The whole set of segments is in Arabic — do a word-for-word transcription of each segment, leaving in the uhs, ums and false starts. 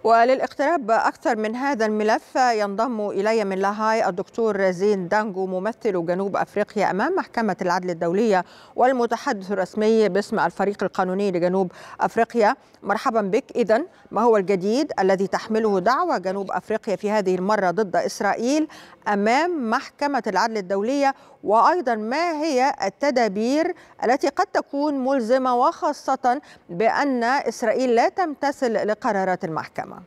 وللاقتراب أكثر من هذا الملف ينضم إلي من لاهاي الدكتور زين دانجو ممثل جنوب أفريقيا أمام محكمة العدل الدولية والمتحدث الرسمي باسم الفريق القانوني لجنوب أفريقيا. مرحبا بك. إذن ما هو الجديد الذي تحمله دعوى جنوب أفريقيا في هذه المرة ضد إسرائيل أمام محكمة العدل الدولية، وأيضا ما هي التدابير التي قد تكون ملزمة وخاصة بأن إسرائيل لا تمتثل لقرارات المحكمة؟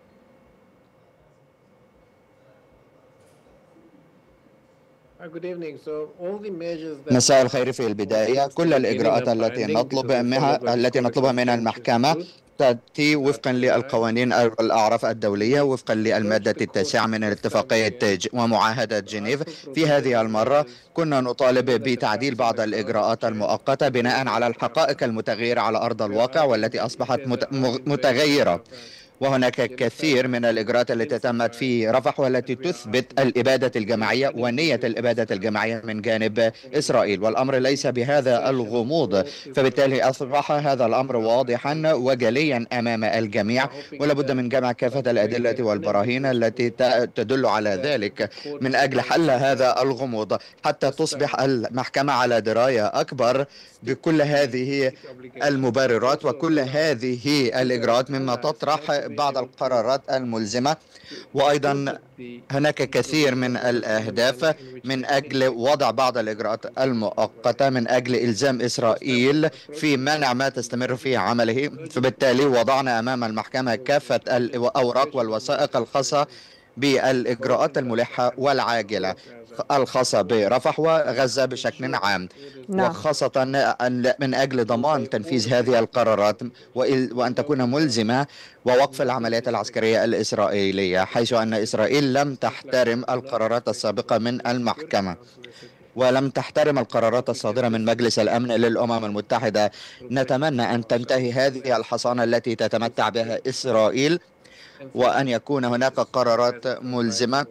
مساء الخير. في البداية كل الإجراءات التي نطلب منها التي نطلبها من المحكمة تأتي وفقا للقوانين والأعراف الدولية، وفقا للمادة التاسعة من اتفاقية ومعاهدة جنيف. في هذه المرة كنا نطالب بتعديل بعض الإجراءات المؤقتة بناء على الحقائق المتغيرة على أرض الواقع والتي أصبحت متغيرة، وهناك كثير من الإجراءات التي تمت في رفح والتي تثبت الإبادة الجماعية ونية الإبادة الجماعية من جانب إسرائيل، والأمر ليس بهذا الغموض. فبالتالي أصبح هذا الأمر واضحا وجليا أمام الجميع، ولا بد من جمع كافة الأدلة والبراهين التي تدل على ذلك من أجل حل هذا الغموض، حتى تصبح المحكمة على دراية أكبر بكل هذه المبررات وكل هذه الإجراءات، مما تطرح بعض القرارات الملزمة. وأيضا هناك كثير من الأهداف من أجل وضع بعض الإجراءات المؤقتة من أجل إلزام إسرائيل في منع ما تستمر في عمله. فبالتالي وضعنا أمام المحكمة كافة الأوراق والوثائق الخاصة بالإجراءات الملحة والعاجلة الخاصة برفح وغزة بشكل عام، نعم. وخاصة من أجل ضمان تنفيذ هذه القرارات وأن تكون ملزمة ووقف العمليات العسكرية الإسرائيلية، حيث أن إسرائيل لم تحترم القرارات السابقة من المحكمة ولم تحترم القرارات الصادرة من مجلس الأمن للأمم المتحدة. نتمنى أن تنتهي هذه الحصانة التي تتمتع بها إسرائيل، وأن يكون هناك قرارات ملزمة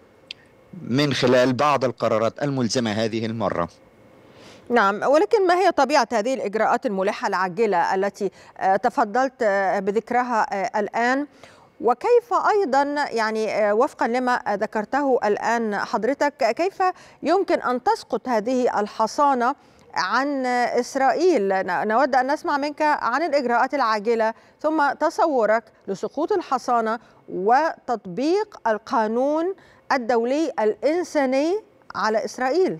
من خلال بعض القرارات الملزمة هذه المرة. نعم، ولكن ما هي طبيعة هذه الإجراءات الملحة العاجلة التي تفضلت بذكرها الآن؟ وكيف أيضا يعني وفقا لما ذكرته الآن حضرتك، كيف يمكن أن تسقط هذه الحصانة عن إسرائيل؟ نود أن نسمع منك عن الإجراءات العاجلة ثم تصورك لسقوط الحصانة وتطبيق القانون الدولي الإنساني على إسرائيل.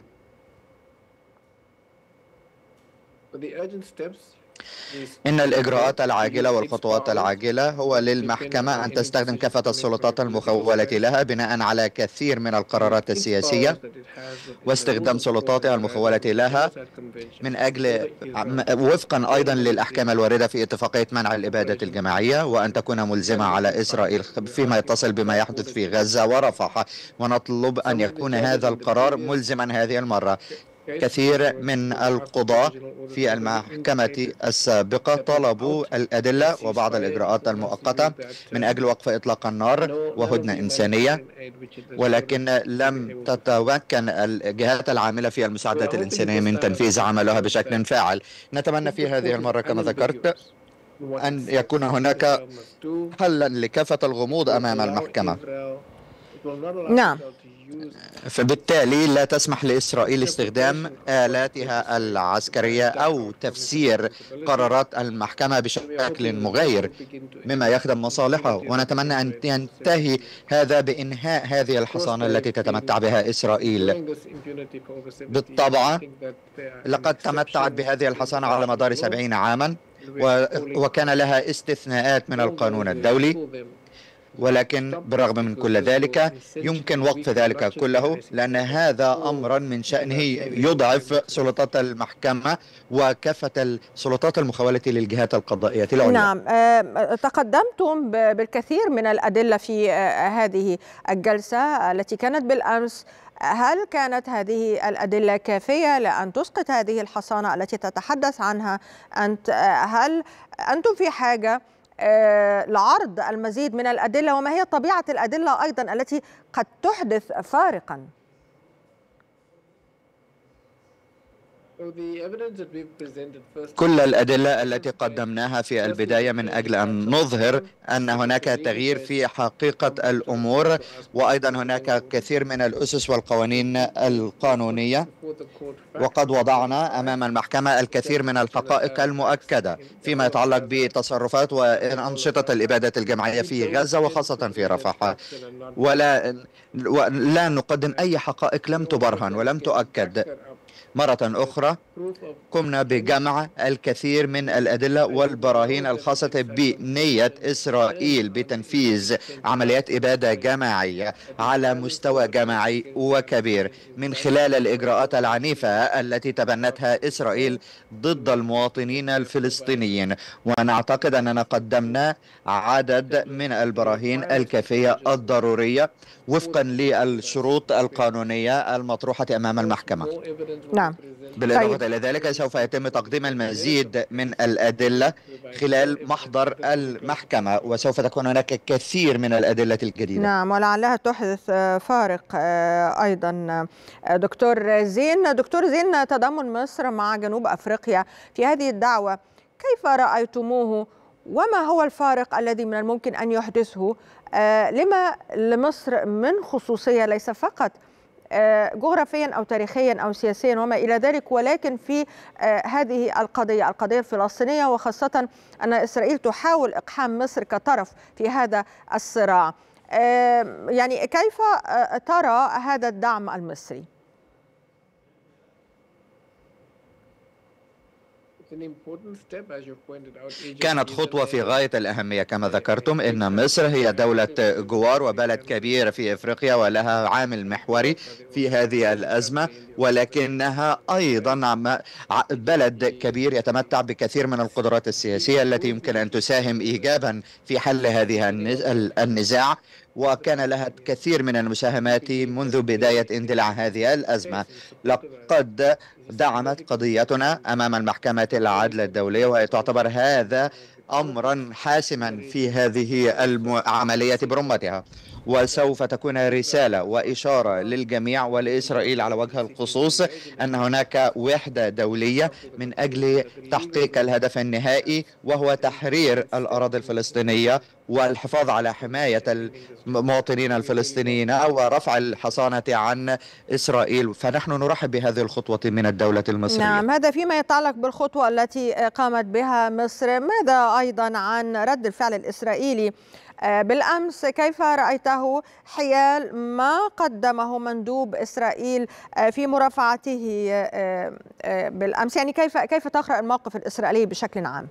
إن الإجراءات العاجلة والخطوات العاجلة هو للمحكمة أن تستخدم كافة السلطات المخولة لها بناء على كثير من القرارات السياسية واستخدام سلطاتها المخولة لها من أجل وفقا أيضا للأحكام الواردة في اتفاقية منع الإبادة الجماعية، وأن تكون ملزمة على إسرائيل فيما يتصل بما يحدث في غزة ورفح. ونطلب أن يكون هذا القرار ملزما هذه المرة. كثير من القضاة في المحكمة السابقة طلبوا الأدلة وبعض الإجراءات المؤقتة من أجل وقف إطلاق النار وهدنة إنسانية، ولكن لم تتمكن الجهات العاملة في المساعدة الإنسانية من تنفيذ عملها بشكل فاعل. نتمنى في هذه المرة كما ذكرت أن يكون هناك حلا لكافة الغموض أمام المحكمة. نعم. فبالتالي لا تسمح لإسرائيل استخدام آلاتها العسكرية أو تفسير قرارات المحكمة بشكل مغاير مما يخدم مصالحه. ونتمنى أن ينتهي هذا بإنهاء هذه الحصانة التي تتمتع بها إسرائيل. بالطبع لقد تمتعت بهذه الحصانة على مدار سبعين عاما وكان لها استثناءات من القانون الدولي، ولكن بالرغم من كل ذلك يمكن وقف ذلك كله، لأن هذا أمرا من شأنه يضعف سلطات المحكمة وكافة السلطات المخولة للجهات القضائية العليا. نعم، تقدمتم بالكثير من الأدلة في هذه الجلسة التي كانت بالأمس. هل كانت هذه الأدلة كافية لأن تسقط هذه الحصانة التي تتحدث عنها أنت؟ هل أنتم في حاجة لعرض المزيد من الأدلة، وما هي طبيعة الأدلة أيضا التي قد تحدث فارقا؟ كل الأدلة التي قدمناها في البداية من أجل أن نظهر أن هناك تغيير في حقيقة الأمور، وأيضا هناك كثير من الأسس والقوانين القانونية، وقد وضعنا أمام المحكمة الكثير من الحقائق المؤكدة فيما يتعلق بتصرفات وأنشطة الإبادة الجماعية في غزة وخاصة في رفح، ولا لا نقدم أي حقائق لم تبرهن ولم تؤكد. مرة أخرى قمنا بجمع الكثير من الأدلة والبراهين الخاصة بنية إسرائيل بتنفيذ عمليات إبادة جماعية على مستوى جماعي وكبير من خلال الإجراءات العنيفة التي تبنتها إسرائيل ضد المواطنين الفلسطينيين. ونعتقد أننا قدمنا عدد من البراهين الكافية الضرورية وفقا للشروط القانونية المطروحة أمام المحكمة. نعم. بالإضافة طيب. إلى ذلك سوف يتم تقديم المزيد من الأدلة خلال محضر المحكمة، وسوف تكون هناك كثير من الأدلة الجديدة. نعم، ولعلها تحدث فارق أيضا. دكتور زين دكتور زين تضامن مصر مع جنوب أفريقيا في هذه الدعوة كيف رأيتموه، وما هو الفارق الذي من الممكن أن يحدثه؟ لما لمصر من خصوصية ليس فقط جغرافيا أو تاريخيا أو سياسيا وما إلى ذلك، ولكن في هذه القضية القضية الفلسطينية، وخاصة أن إسرائيل تحاول إقحام مصر كطرف في هذا الصراع. يعني كيف ترى هذا الدعم المصري؟ كانت خطوة في غاية الأهمية كما ذكرتم. إن مصر هي دولة جوار وبلد كبير في إفريقيا ولها عامل محوري في هذه الأزمة، ولكنها أيضا بلد كبير يتمتع بكثير من القدرات السياسية التي يمكن أن تساهم إيجابا في حل هذه النزاع، وكان لها كثير من المساهمات منذ بداية اندلاع هذه الأزمة. لقد دعمت قضيتنا أمام المحكمة العدل الدولية، وتعتبر هذا أمرا حاسما في هذه العملية برمتها، وسوف تكون رسالة وإشارة للجميع ولإسرائيل على وجه الخصوص أن هناك وحدة دولية من أجل تحقيق الهدف النهائي، وهو تحرير الأراضي الفلسطينية والحفاظ على حماية المواطنين الفلسطينيين ورفع الحصانة عن إسرائيل. فنحن نرحب بهذه الخطوة من الدولة المصرية. نعم، هذا فيما يتعلق بالخطوة التي قامت بها مصر. ماذا أيضا عن رد الفعل الإسرائيلي بالأمس؟ كيف رأيته حيال ما قدمه مندوب إسرائيل في مرافعته بالأمس؟ يعني كيف كيف تقرأ الموقف الإسرائيلي بشكل عام؟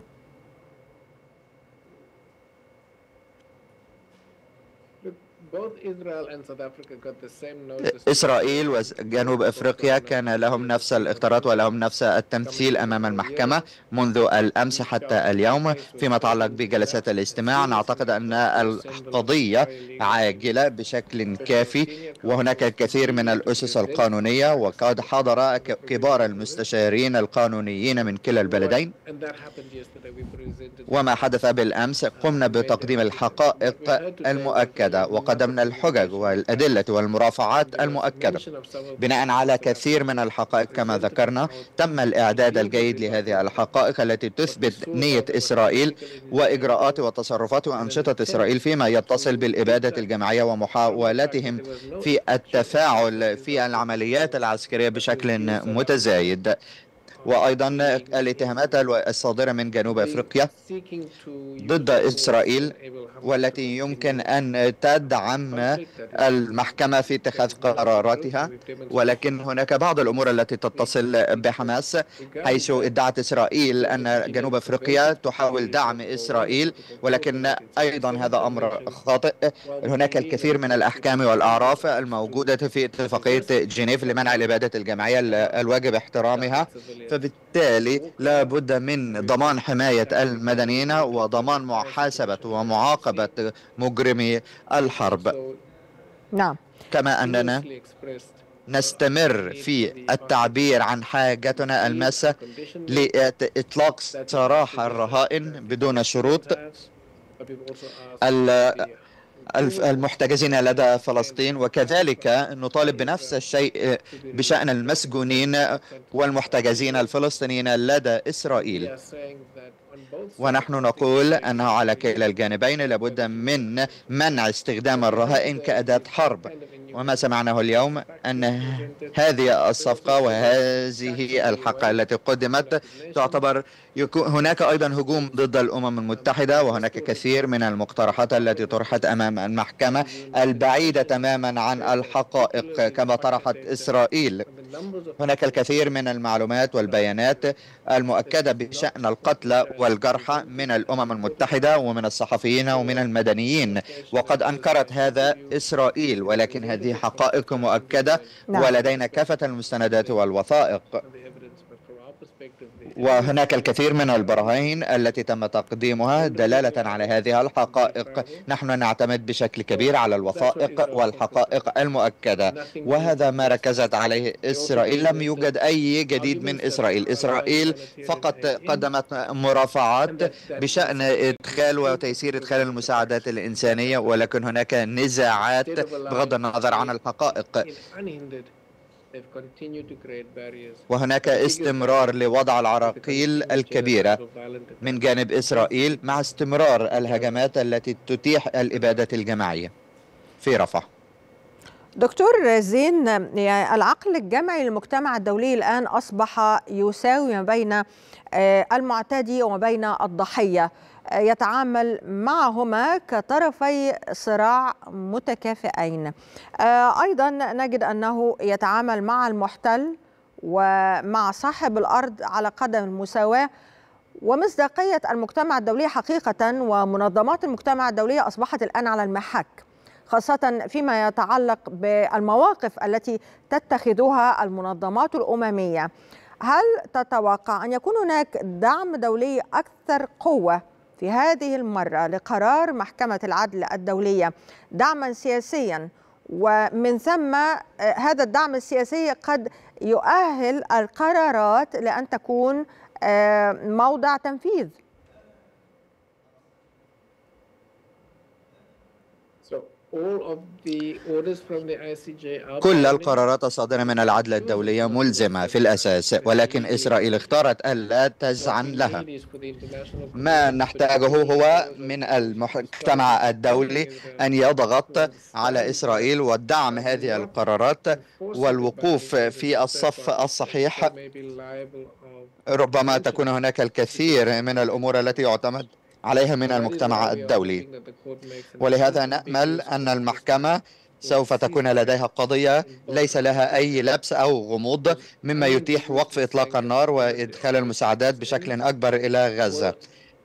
إسرائيل وجنوب أفريقيا كان لهم نفس الاختيارات ولهم نفس التمثيل أمام المحكمة منذ الأمس حتى اليوم. فيما يتعلق بجلسات الاستماع نعتقد أن القضية عاجلة بشكل كافي، وهناك الكثير من الأسس القانونية، وقد حضر كبار المستشارين القانونيين من كلا البلدين. وما حدث بالأمس قمنا بتقديم الحقائق المؤكدة وقد من الحجج والأدلة والمرافعات المؤكدة. بناء على كثير من الحقائق كما ذكرنا تم الإعداد الجيد لهذه الحقائق التي تثبت نية إسرائيل وإجراءات وتصرفات وأنشطة إسرائيل فيما يتصل بالإبادة الجماعية ومحاولتهم في التفاعل في العمليات العسكرية بشكل متزايد، وأيضا الاتهامات الصادرة من جنوب أفريقيا ضد إسرائيل والتي يمكن أن تدعم المحكمة في اتخاذ قراراتها. ولكن هناك بعض الأمور التي تتصل بحماس، حيث ادعت إسرائيل أن جنوب أفريقيا تحاول دعم إسرائيل، ولكن أيضا هذا أمر خاطئ. هناك الكثير من الأحكام والأعراف الموجودة في اتفاقية جنيف لمنع الإبادة الجماعية الواجب احترامها، فبالتالي لا بد من ضمان حماية المدنيين وضمان محاسبة ومعاقبة مجرمي الحرب. نعم. كما أننا نستمر في التعبير عن حاجتنا الماسة لإطلاق سراح الرهائن بدون شروط. المحتجزين لدى فلسطين، وكذلك نطالب بنفس الشيء بشأن المسجونين والمحتجزين الفلسطينيين لدى إسرائيل. ونحن نقول أنه على كلا الجانبين لابد من منع استخدام الرهائن كأداة حرب. وما سمعناه اليوم أن هذه الصفقة وهذه الحقائق التي قدمت تعتبر هناك أيضا هجوم ضد الأمم المتحدة، وهناك كثير من المقترحات التي طرحت أمام المحكمة البعيدة تماما عن الحقائق كما طرحت إسرائيل. هناك الكثير من المعلومات والبيانات المؤكدة بشأن القتلى والجرحى من الأمم المتحدة ومن الصحفيين ومن المدنيين، وقد أنكرت هذا إسرائيل، ولكن هذه حقائق مؤكدة ولدينا كافة المستندات والوثائق. وهناك الكثير من البراهين التي تم تقديمها دلالة على هذه الحقائق. نحن نعتمد بشكل كبير على الوثائق والحقائق المؤكدة، وهذا ما ركزت عليه إسرائيل. لم يوجد أي جديد من إسرائيل. إسرائيل فقط قدمت مرافعات بشأن إدخال وتيسير إدخال المساعدات الإنسانية، ولكن هناك نزاعات بغض النظر عن الحقائق، وهناك استمرار لوضع العراقيل الكبيرة من جانب إسرائيل مع استمرار الهجمات التي تتيح الإبادة الجماعية في رفح. دكتور زين، العقل الجمعي للمجتمع الدولي الآن أصبح يساوي ما بين المعتدي وما بين الضحية، يتعامل معهما كطرفي صراع متكافئين. أيضا نجد أنه يتعامل مع المحتل ومع صاحب الأرض على قدم المساواة، ومصداقية المجتمع الدولي حقيقة ومنظمات المجتمع الدولية أصبحت الآن على المحك، خاصة فيما يتعلق بالمواقف التي تتخذها المنظمات الأممية. هل تتوقع أن يكون هناك دعم دولي أكثر قوة في هذه المرة لقرار محكمة العدل الدولية، دعما سياسيا، ومن ثم هذا الدعم السياسي قد يؤهل القرارات لأن تكون موضع تنفيذ؟ كل القرارات الصادرة من العدل الدولية ملزمة في الأساس، ولكن إسرائيل اختارت ألا تذعن لها. ما نحتاجه هو من المجتمع الدولي أن يضغط على إسرائيل ودعم هذه القرارات والوقوف في الصف الصحيح. ربما تكون هناك الكثير من الأمور التي يعتمد عليها من المجتمع الدولي، ولهذا نأمل أن المحكمة سوف تكون لديها قضية ليس لها أي لبس أو غموض، مما يتيح وقف إطلاق النار وإدخال المساعدات بشكل أكبر إلى غزة.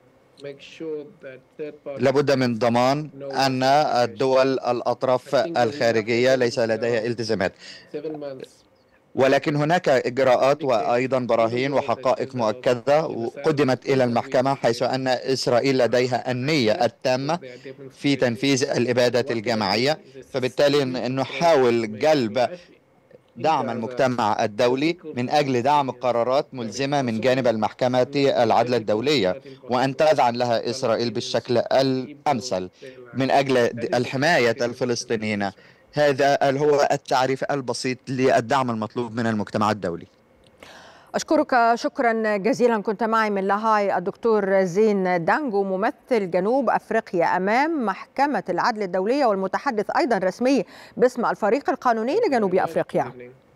لابد من ضمان أن الدول الأطراف الخارجية ليس لديها التزامات، ولكن هناك إجراءات وأيضا براهين وحقائق مؤكدة قدمت إلى المحكمة، حيث أن إسرائيل لديها النية التامة في تنفيذ الإبادة الجماعية. فبالتالي نحاول جلب دعم المجتمع الدولي من أجل دعم قرارات ملزمة من جانب المحكمة العدل الدولية، وأن تذعن لها إسرائيل بالشكل الأمثل من أجل الحماية الفلسطينيين. هذا هو التعريف البسيط للدعم المطلوب من المجتمع الدولي. أشكرك شكرا جزيلا. كنت معي من لاهاي الدكتور زين دانجو، ممثل جنوب أفريقيا أمام محكمة العدل الدولية والمتحدث أيضا رسمي باسم الفريق القانوني لجنوب أفريقيا.